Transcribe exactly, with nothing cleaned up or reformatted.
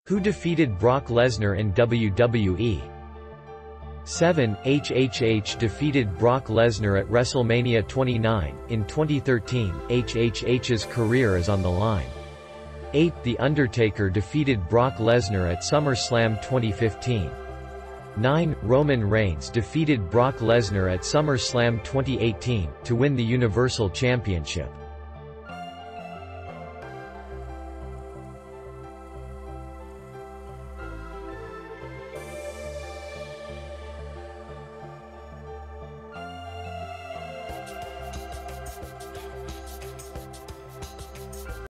Who defeated Brock Lesnar in W W E? seven. H H H defeated Brock Lesnar at WrestleMania twenty-nine. In twenty thirteen, H H H's career is on the line. eight. The Undertaker defeated Brock Lesnar at SummerSlam twenty fifteen. nine. Roman Reigns defeated Brock Lesnar at SummerSlam twenty eighteen, to win the Universal Championship.